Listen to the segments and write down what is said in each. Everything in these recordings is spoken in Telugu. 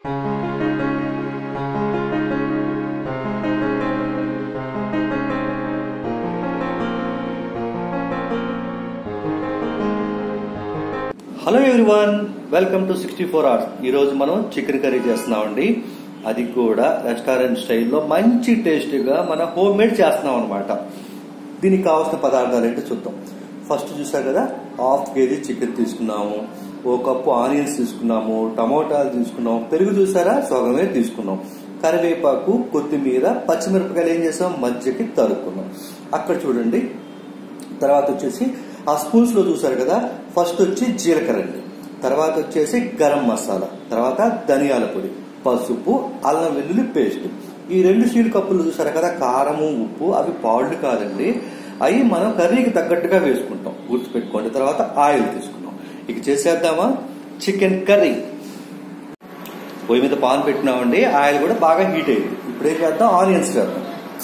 Hello everyone, welcome to 64 hours. ఈ రోజు మనం చికెన్ కర్రీ చేస్తున్నామండి. అది కూడా రెస్టారెంట్ స్టైల్లో మంచి టేస్టీగా మన హోమ్ మేడ్ చేస్తున్నాం అనమాట. దీనికి కావాల్సిన పదార్థాలు ఏంటో చూద్దాం. ఫస్ట్ చూసారు కదా, 1/2 kg చికెన్ తీసుకున్నాము, 1 కప్పు ఆనియన్స్ తీసుకున్నాము, టమోటాలు తీసుకున్నాం, పెరుగు చూసారా సగమే తీసుకున్నాం, కరివేపాకు, కొత్తిమీర, పచ్చిమిరపకాయలు ఏం చేసాం మధ్యకి తరుక్కున్నాం. అక్కడ చూడండి. తర్వాత వచ్చేసి ఆ స్పూన్స్ లో చూసారు కదా, ఫస్ట్ వచ్చి జీలకర్ర అండి, తర్వాత వచ్చేసి గరం మసాలా, తర్వాత ధనియాల పొడి, పసుపు, అల్లం వెల్లుల్లి పేస్ట్. ఈ 2 స్టీల్ కప్పులు చూసారు కదా, కారము, ఉప్పు, అవి పాళ్ళు కాదండి, అవి మనం కర్రీకి తగ్గట్టుగా వేసుకుంటాం, గుర్తుపెట్టుకోండి. తర్వాత ఆయిల్ తీసుకున్నాం. ఇక చేసేద్దామా చికెన్ కర్రీ. పొయ్యి మీద పాన్ పెట్టినామండి, ఆయిల్ కూడా బాగా హీట్ అయింది. ఇప్పుడు ఏం చేద్దాం, ఆనియన్స్ వేద్దాం.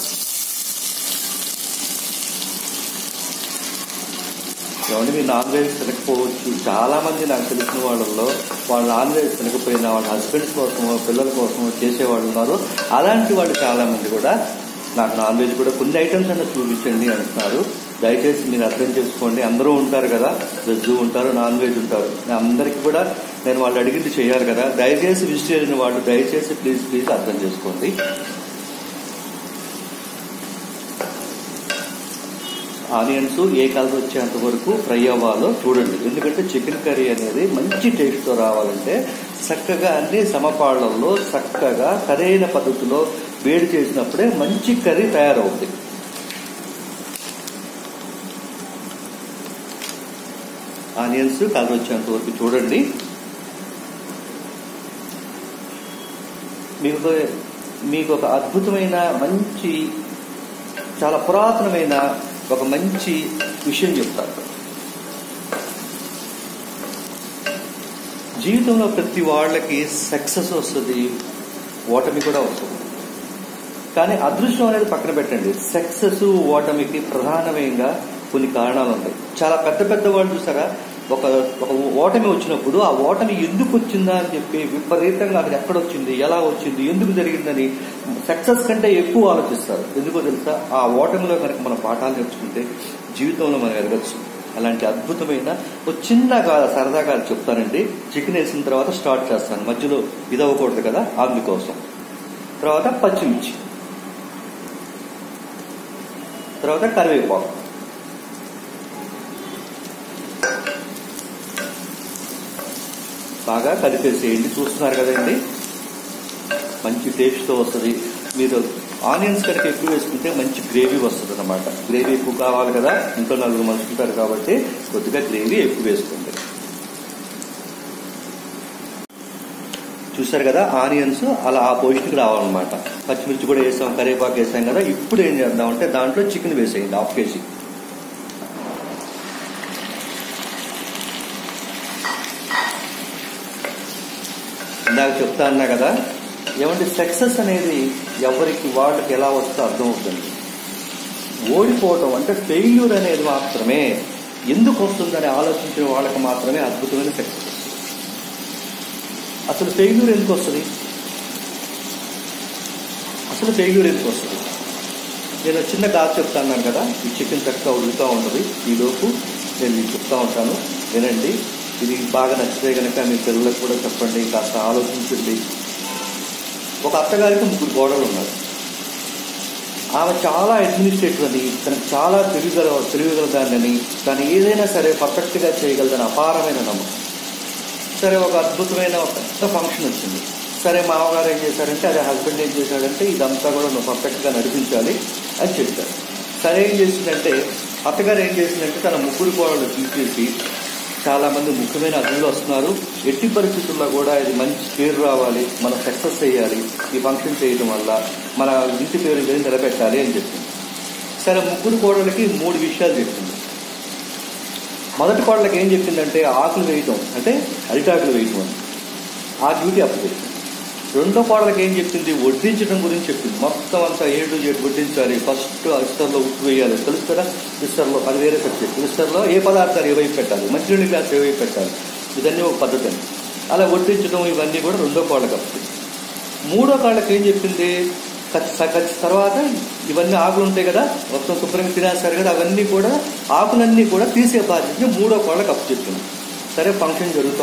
ఏమంటే మీరు నాన్ వెజ్ తినకపోవచ్చు. చాలా మంది నాకు తెలిసిన వాళ్ళలో వాళ్ళు నాన్ వెజ్ తినకపోయినా వాళ్ళ హస్బెండ్స్ కోసమో పిల్లల కోసమో చేసేవాళ్ళు ఉన్నారు. అలాంటి వాళ్ళు చాలా మంది కూడా నాకు నాన్ వెజ్ కూడా కొన్ని ఐటమ్స్ అన్న చూపించండి అంటున్నారు. దయచేసి మీరు అర్థం చేసుకోండి. అందరూ ఉంటారు కదా, వెజ్ ఉంటారు, నాన్ వెజ్ ఉంటారు. అందరికీ కూడా నేను వాళ్ళు అడిగింది చేయాలి కదా. దయచేసి వెజిటేరియన్ వాళ్ళు దయచేసి ప్లీజ్ అర్థం చేసుకోండి. ఆనియన్స్ ఏ కలర్ వచ్చేంత వరకు ఫ్రై అవ్వాలో చూడండి. ఎందుకంటే చికెన్ కర్రీ అనేది మంచి టేస్ట్తో రావాలంటే చక్కగా అన్ని సమపాళ్లలో చక్కగా సరైన పద్ధతిలో వేడి చేసినప్పుడే మంచి కర్రీ తయారవుతుంది. ఆనియన్స్ కలర్ వచ్చేంత వరకు చూడండి. మీకు ఒక అద్భుతమైన మంచి చాలా పురాతనమైన ఒక మంచి విషయం చెప్తారు. జీవితంలో ప్రతి వాళ్ళకి సక్సెస్ వస్తుంది, ఓటమి కూడా వస్తుంది. కానీ అదృష్టం అనేది పక్కన పెట్టండి, సక్సెస్ ఓటమికి ప్రధానమైన కొన్ని కారణాలు ఉంటాయి. చాలా పెద్ద వాళ్ళు చూసారా, ఒక ఓటమి వచ్చినప్పుడు ఆ ఓటమి ఎందుకు వచ్చిందా అని చెప్పి విపరీతంగా అది ఎక్కడ వచ్చింది, ఎలా వచ్చింది, ఎందుకు జరిగిందని సక్సెస్ కంటే ఎక్కువ ఆలోచిస్తారు. ఎందుకో తెలుసా, ఆ ఓటమిలో కనుక మనం పాఠాలు నేర్చుకుంటే జీవితంలో మనం ఎదగచ్చు. అలాంటి అద్భుతమైన ఒక చిన్నగా సరదాగా చెప్తానండి. చికెన్ వేసిన తర్వాత స్టార్ట్ చేస్తాను, మధ్యలో ఇది అవ్వకూడదు కదా, అందుకోసం. తర్వాత పచ్చిమిర్చి, తర్వాత కరివేపాకు, బాగా కలిపేసేయండి. చూస్తున్నారు కదండి, మంచి టేస్ట్తో వస్తుంది. మీరు ఆనియన్స్ కనుక ఎక్కువ వేసుకుంటే మంచి గ్రేవీ వస్తుంది అన్నమాట. గ్రేవీ ఎక్కువ కావాలి కదా, ఇంట్లో 4 మనుషులు ఉంటారు కాబట్టి కొద్దిగా గ్రేవీ ఎక్కువ వేసుకోండి. చూసారు కదా, ఆనియన్స్ అలా ఆ పొజిషన్కి రావాలన్నమాట. పచ్చిమిర్చి కూడా వేసాం, కరివేపాకు వేసాం కదా. ఇప్పుడు ఏం చేద్దామంటే దాంట్లో చికెన్ వేసేయండి, 1/2 kg. ఇందాక చెప్తా అన్నా కదా, ఏమంటే సక్సెస్ అనేది ఎవరికి వాళ్ళకి ఎలా వస్తే అర్థమవుతుంది. ఓడిపోవటం అంటే ఫెయిల్యూర్ అనేది మాత్రమే ఎందుకు వస్తుందని ఆలోచించిన వాళ్ళకి మాత్రమే అద్భుతమైన సక్సెస్ వస్తుంది. అసలు ఫెయిల్యూర్ ఎందుకు వస్తుంది? నేను చిన్న గాథ చెప్తా అన్నాను కదా, ఈ చికెన్ చక్కగా ఉడుకుతూ ఉంటుంది. ఈలోపు నేను మీకు చెప్తా ఉంటాను, వినండి. ఇది బాగా నచ్చితే కనుక మీ పిల్లలకు కూడా చెప్పండి, కాస్త ఆలోచించండి. ఒక అత్తగారికి 3 కోడళ్ళు ఉన్నారు. ఆమె చాలా అడ్మినిస్ట్రేటివ్ అని, తనకు చాలా తెలివిగల దాన్ని, తను ఏదైనా సరే పర్ఫెక్ట్గా చేయగలదని అపారమైన నమ్మకం. సరే, ఒక అద్భుతమైన ఒక పెద్ద ఫంక్షన్ వచ్చింది. సరే, మామగారు ఏం చేశారంటే, అదే హస్బెండ్ ఏం చేశాడంటే, ఇదంతా కూడా నువ్వు పర్ఫెక్ట్గా నడిపించాలి అని చెప్పారు. సరే, ఏం చేసిందంటే అత్తగారు ఏం చేసిందంటే తన 3 కోడళ్ళు తీసేసి, చాలా మంది ముఖ్యమైన అతిథులు వస్తున్నారు, ఎట్టి పరిస్థితుల్లో కూడా ఇది మంచి పేరు రావాలి, మనం సక్సెస్ చేయాలి, ఈ ఫంక్షన్ చేయడం వల్ల మన ఇంటి పేరు నిలబెట్టాలి అని చెప్పింది. సరే, 3 కోడళ్ళకి 3 విషయాలు చెప్పింది. మొదటి కోడళ్ళకి ఏం చెప్పిందంటే ఆకులు వేయటం, అంటే అరిటాకులు వేయటం అని, ఆ డ్యూటీ అప్పచెప్పింది. రెండో కోడలకి ఏం చెప్పింది, వడ్డించడం గురించి చెప్పింది. మొత్తం అంతా ఏడు వడ్డించాలి. ఫస్ట్ విస్తర్లో ఉప్పు వేయాలి, తెలుస్తారా? విస్తర్లో అది వేరే సబ్జెక్ట్. విస్తర్లో ఏ పదార్థాలు ఏవైపు పెట్టాలి, మంచినీళ్ళ గ్లాస్ ఏవైపు పెట్టాలి, ఇదన్నీ ఒక పద్ధతి అండి. అలా వడ్డించడం ఇవన్నీ కూడా రెండో కాళ్ళకి వస్తాయి. మూడో కాళ్ళకి ఏం చెప్పింది, తర్వాత ఇవన్నీ ఆకులు ఉంటాయి కదా, మొత్తం శుభ్రంగా తినేస్తారు కదా, అవన్నీ కూడా ఆకులన్నీ కూడా తీసే బాధ్యతని మూడో కాళ్ళకి అప్పు చెప్పింది. సరే ఫంక్షన్ జరుగుతూ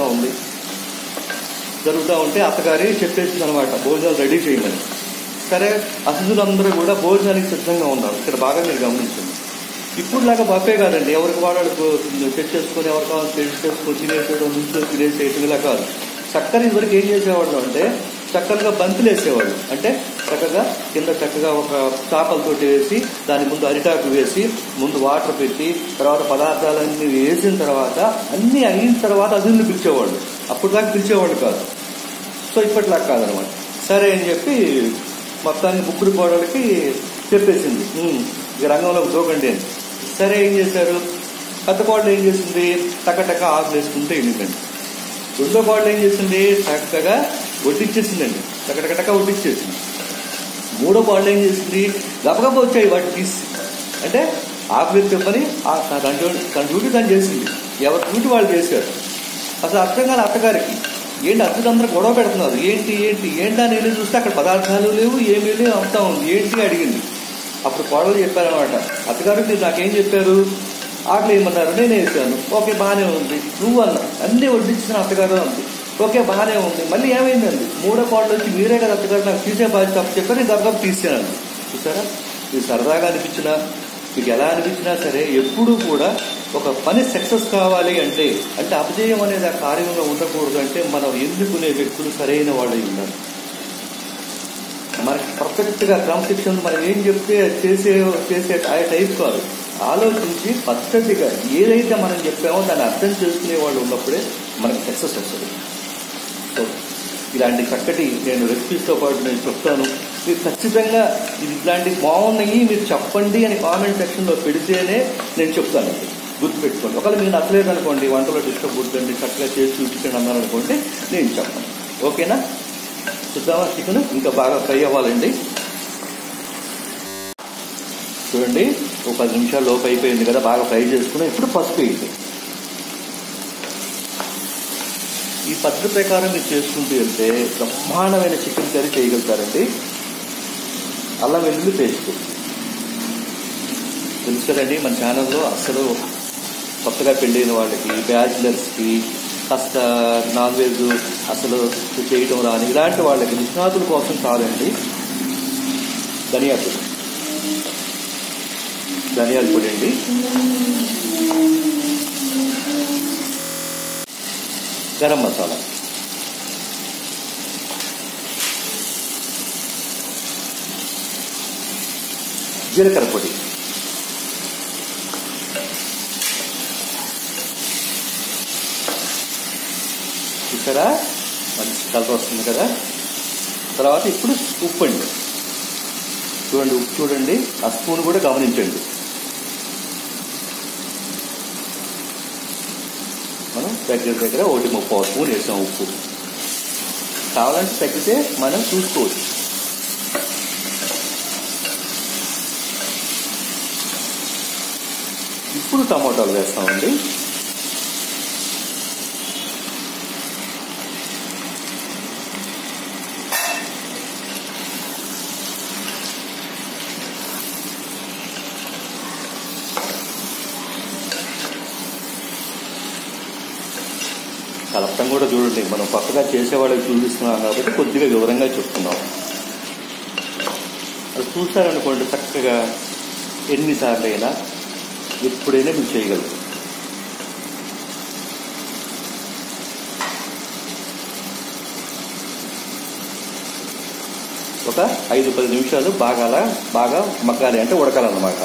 ఉంటే అత్తగారి చెప్పేసింది అనమాట భోజనాలు రెడీ చేయమని. సరే అతిథులందరూ కూడా భోజనానికి సిద్ధంగా ఉన్నారు. ఇక్కడ బాగా మీరు గమనించండి, ఇప్పుడులాగా బఫే కాదండి, ఎవరికి వాడు తెచ్చేసుకొని ఎవరికి కావాలి తెచ్చేసుకొని తినేసేయడం, నుంచి తినేసేయడం ఇలా కాదు. చక్కగా ఇదివరకు ఏం చేసేవాళ్ళు అంటే చక్కగా బంతులు వేసేవాళ్ళు. అంటే చక్కగా కింద చక్కగా ఒక చాపలతోటి వేసి దాని ముందు అరిటాకు వేసి ముందు వాటర్ పెట్టి తర్వాత పదార్థాలన్నీ వేసిన తర్వాత అన్నీ అయిన తర్వాత అదున్ని పిలిచేవాళ్ళు. అప్పుడు దాకా పిలిచేవాళ్ళు కాదు. సో ఇప్పటిలాగా కాదనమాట. సరే అని చెప్పి మొత్తాన్ని ముగ్గురు కోడలకి చెప్పేసింది, ఇక రంగంలోకి దూకండి అని. సరే ఏం చేశారు, పెద్ద కోడలు ఏం చేసింది, టకటక ఆకులు వేసుకుంటే వెళ్ళిందండి. రెండో కోడలు ఏం చేసింది, చక్కగా వడ్డిచ్చేసిందండి, టకటకటక వడ్డిచ్చేసింది. మూడో కోడలు ఏం చేసింది, గబగబ వచ్చాయి వాటి తీసి, అంటే ఆకులు ఎత్తే పని తన డ్యూటీ తను చేసింది, ఎవరి డ్యూటీ వాళ్ళు చేశారు. అసలు అర్థం కాదు అత్తగారికి, ఏంటి అతిథులందరూ గొడవ పెడుతున్నారు, ఏంటి అని వెళ్ళి చూస్తే అక్కడ పదార్థాలు లేవు, ఏమీ లేవు, అంతా ఉంది, ఏంటి అడిగింది. అప్పుడు కోడలు చెప్పారనమాట, అత్తగారు మీరు నాకేం చెప్పారు, ఆకలి ఏమన్నారు, నేనే వేసాను, ఓకే బాగానే ఉంది, నువ్వు అన్నా అన్నీ వడ్డించిన అత్తగారు అంది, ఓకే బాగానే ఉంది, మళ్ళీ ఏమైందండి, మూడో కోడలు వచ్చి మీరే కదా అత్తగారు నాకు తీసే బాధ్యత తప్పు చెప్పారు, నేను గర్భం తీసాను. చూసారా, ఇది సరదాగా అనిపించినా మీకు ఎలా అనిపించినా సరే ఎప్పుడూ కూడా ఒక పని సక్సెస్ కావాలి అంటే అపజయం అనేది ఆ కార్యంలో ఉండకూడదు. అంటే మనం ఎన్నుకునే వ్యక్తులు సరైన వాళ్ళై ఉండాలి. మనకి పర్ఫెక్ట్ గా క్రమశిక్షణ మనం ఏం చెప్తే చేసే ఆ టైప్ కాదు, ఆలోచించి పద్ధతిగా ఏదైతే మనం చెప్పామో దాన్ని అర్థం చేసుకునే వాళ్ళు ఉన్నప్పుడే మనకి సక్సెస్ వస్తుంది. సో ఇలాంటి చక్కటి నేను రెసిపీస్తో పాటు నేను చెప్తాను, మీరు ఖచ్చితంగా ఇది ఇట్లాంటివి బాగున్నాయి మీరు చెప్పండి అని కామెంట్ సెక్షన్లో పెడితేనే నేను చెప్తానండి. గుర్తుపెట్టుకోండి. ఒకవేళ మీరు నచ్చలేదు అనుకోండి, వంటలో డిస్టర్బ్ వద్దండి, చక్కగా చేసి చూపించండి అన్నారు అనుకోండి, నేను చెప్పను. ఓకేనా, చూద్దామా. చికెన్ ఇంకా బాగా ఫ్రై అవ్వాలండి. చూడండి ఒక 10 నిమిషాలు లోపు అయిపోయింది కదా, బాగా ఫ్రై చేసుకుని ఇప్పుడు పసుపు వేయండి. ఈ పద్ధతి ప్రకారం మీరు చేసుకుంటూ వెళ్తే బ్రహ్మాండమైన చికెన్ కర్రీ చేయగలుగుతారండి. అల్లం వెల్లుల్లి పేస్ట్ తెలుసు కదండి, మన ఛానల్లో అసలు కొత్తగా పెళ్ళైన వాళ్ళకి, బ్యాచిలర్స్కి, కాస్త నాన్ వెజ్ అసలు చేయడం రాని ఇలాంటి వాళ్ళకి నిష్ణాతుల కోసం కాదండి. ధనియాల పొడి అండి, గరం మసాలా, జీలకర్ర పొడి, చూసారా మంచి కలర్ వస్తుంది కదా. తర్వాత ఇప్పుడు ఉప్పు అండి, చూడండి ఉప్పు చూడండి, ఆ స్పూన్ కూడా గమనించండి. మనం దగ్గర 1.3 స్పూన్ వేసాం ఉప్పు, కావాలంటే తగ్గితే మనం చూసుకోవచ్చు. ఇప్పుడు టమాటాలు వేస్తామండి. కలపటం కూడా చూడండి, మనం కొత్తగా చేసేవాళ్ళకి చూపిస్తున్నాం కాబట్టి కొద్దిగా వివరంగా చెప్తున్నాం. అది చూసారనుకోండి చక్కగా ఎన్నిసార్లు అయినా ఎప్పుడైనా మీరు చేయగలరు. ఒక 5-10 నిమిషాలు బాగా మగ్గాలి, అంటే ఉడకాలన్నమాట.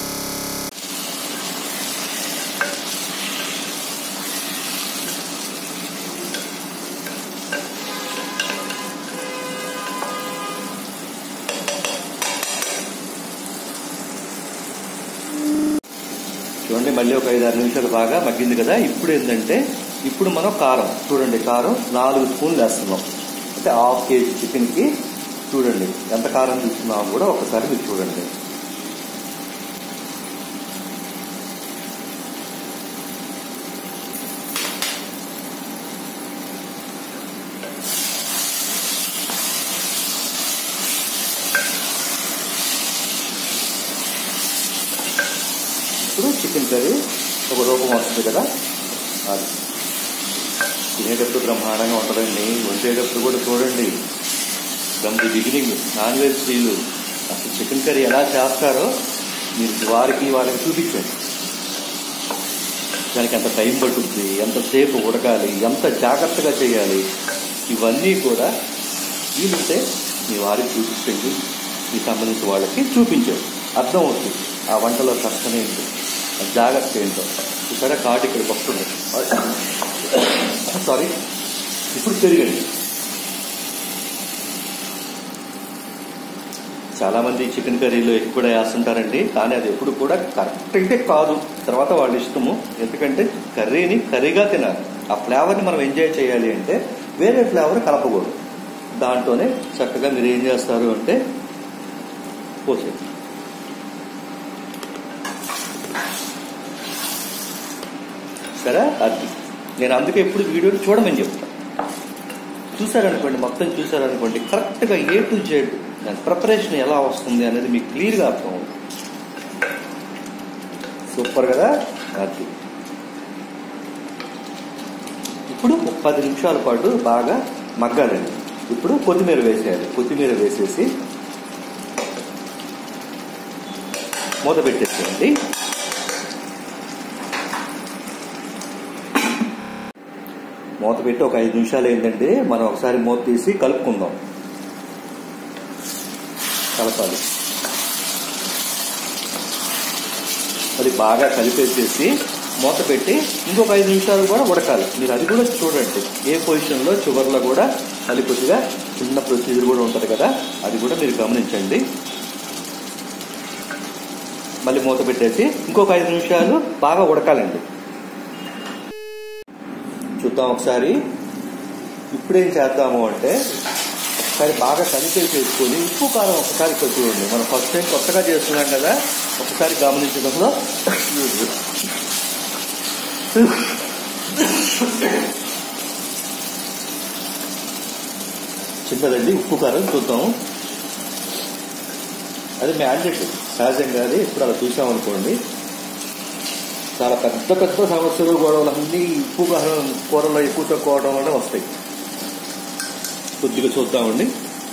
చూడండి మళ్ళీ ఒక 5-6 నిమిషాలు బాగా మగ్గింది కదా. ఇప్పుడు ఏంటంటే ఇప్పుడు మనం కారం చూడండి, కారం 4 స్పూన్లు వేస్తున్నాం. అంటే 1/2 కేజీ చికెన్కి చూడండి ఎంత కారం తీసుకున్నామో కూడా ఒకసారి మీరు చూడండి. చికెన్ కర్రీ ఒక రూపం వస్తుంది కదా, అది తినేటప్పుడు బ్రహ్మాండంగా ఉంటుందండి. వండేటప్పుడు కూడా చూడండి, from the beginning non veg స్త్రీలు అసలు చికెన్ కర్రీ ఎలా చేస్తారో మీరు వాళ్ళకి చూపించండి. దానికి ఎంత టైం పడుతుంది, ఎంతసేపు ఉడకాలి, ఎంత జాగ్రత్తగా చేయాలి, ఇవన్నీ కూడా వీలుంటే మీ వారికి చూపించండి, మీకు సంబంధించిన వాళ్ళకి చూపించండి. అర్థం అవుతుంది ఆ వంటలో కష్టం ఏంటో, జాగ్రత్త ఏంటో. ఇక్కడ కాటు ఇక్కడికి వస్తుంది, సారీ. ఇప్పుడు పెరిగండి. చాలా మంది చికెన్ కర్రీలో ఎక్కువ కూడా వేస్తుంటారండి, కానీ అది ఎప్పుడు కూడా కరెక్ట్ అయితే కాదు. తర్వాత వాళ్ళ ఇష్టము, ఎందుకంటే కర్రీని కర్రీగా తినాలి. ఆ ఫ్లేవర్ని మనం ఎంజాయ్ చేయాలి అంటే వేరే ఫ్లేవర్ కలపకూడదు. దాంట్లోనే చక్కగా మీరు ఏం చేస్తారు అంటే పోసేది. సరే, అది నేను అందుకే ఎప్పుడు వీడియోని చూడమని చెప్తాను. చూసారనుకోండి, మొత్తం చూసారనుకోండి, కరెక్ట్గా A to Z దాని ప్రిపరేషన్ ఎలా వస్తుంది అనేది మీకు క్లియర్గా అర్థం అవుతుంది. సూపర్ కదా. అది ఇప్పుడు 10 నిమిషాల పాటు బాగా మగ్గాలండి. ఇప్పుడు కొత్తిమీర వేసేయాలి. కొత్తిమీర వేసేసి మూత పెట్టేసేయండి. మూత పెట్టి ఒక 5 నిమిషాలు ఏంటంటే మనం ఒకసారి మూత తీసి కలుపుకుందాం. కలపాలి. అది బాగా కలిపేసేసి మూత పెట్టి ఇంకొక 5 నిమిషాలు కూడా ఉడకాలి. మీరు అది కూడా చూడండి, ఏ పొజిషన్లో చివర్లో కూడా అది కొద్దిగా చిన్న ప్రొసీజర్ కూడా ఉంటుంది కదా, అది కూడా మీరు గమనించండి. మళ్ళీ మూత పెట్టేసి ఇంకొక 5 నిమిషాలు బాగా ఉడకాలండి. చూద్దాం ఒకసారి. ఇప్పుడేం చేద్దాము అంటే ఒకసారి బాగా కలిపేసేసుకొని ఉప్పు కారం ఒకసారి చూడండి. మనం ఫస్ట్ టైం కొత్తగా చేస్తున్నాం కదా, ఒకసారి గమనించడంలో చిన్నదండి. ఉప్పు కారం చూద్దాం. అది మ్యాండేటరీ, సహజంగా అది ఇప్పుడు అలా చూసామనుకోండి చాలా పెద్ద పెద్ద సమస్యలు, గొడవలు అన్నీ ఉప్పు కారం కూరలో ఎక్కువ తక్కువ అవడం వల్ల వస్తాయి. కొద్దిగా చూద్దామండి.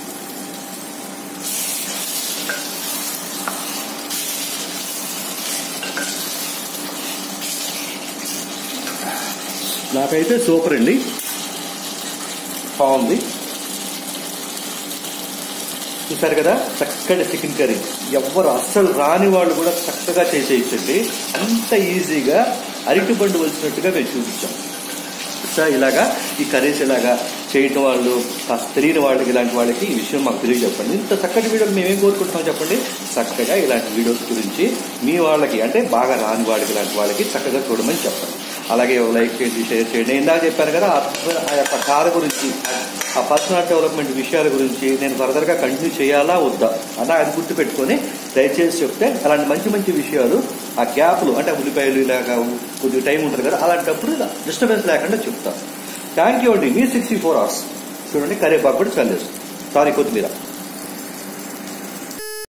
నాకైతే సూపర్ అండి, బాగుంది. చూసారు కదా, చక్కటి చికెన్ కర్రీ. ఎవ్వరు అస్సలు రాని వాళ్ళు కూడా చక్కగా చేసేయచ్చండి. అంత ఈజీగా అరటిపండు వచ్చినట్టుగా మేము చూపించాం. ఇలాగా ఈ కర్రీస్ ఇలాగా చేయటం వాళ్ళు కాస్త తెలియని వాళ్ళకి, ఇలాంటి వాళ్ళకి ఈ విషయం మాకు తెలియజెప్పండి. ఇంత చక్కటి వీడియోలు మేమేం కోరుకుంటున్నాం చెప్పండి. చక్కగా ఇలాంటి వీడియోస్ గురించి మీ వాళ్ళకి, అంటే బాగా రాని వాళ్ళకి, ఇలాంటి వాళ్ళకి చక్కగా చూడమని చెప్పండి. అలాగే లైక్ చేసి షేర్ చేయండి. ఇందాక చెప్పాను కదా ఆ యొక్క కార్ గురించి, ఆ పర్సనల్ డెవలప్మెంట్ విషయాల గురించి నేను ఫర్దర్గా కంటిన్యూ చేయాలా వద్దా అలా అది గుర్తుపెట్టుకొని దయచేసి చెప్తే అలాంటి మంచి మంచి విషయాలు ఆ గ్యాప్లు, అంటే ఉల్లిపాయలు ఇలాగా కొద్దిగా టైం ఉంటుంది కదా, అలాంటప్పుడు డిస్టర్బెన్స్ లేకుండా చెప్తాను. థ్యాంక్ యూ అండి. మీ 64 hours చూడండి. కరివేపాకు కూడా చల్లేస్తుంది, సారీ కొత్తిమీర.